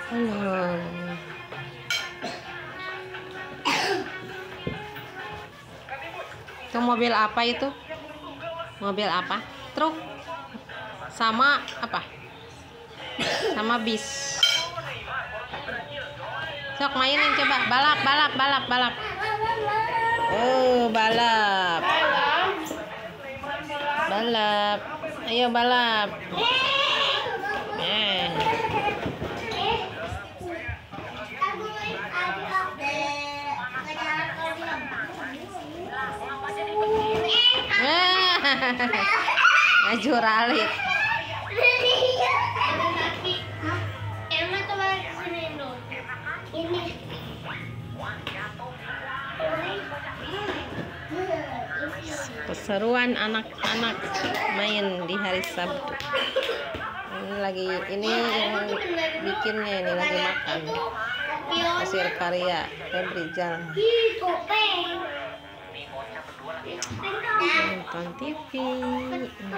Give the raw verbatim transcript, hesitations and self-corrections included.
Halo. Itu mobil apa itu? Mobil apa? Truk? Sama apa? Sama bis. Sok mainin coba. Balap, balap, balap, balap. Oh, balap. Balap. Ayo balap. Eh. Ngajuralit. Keseruan anak-anak main di hari Sabtu. Ini lagi ini yang bikinnya ini lagi makan. Hasil karya Febri Zal. Nonton T V.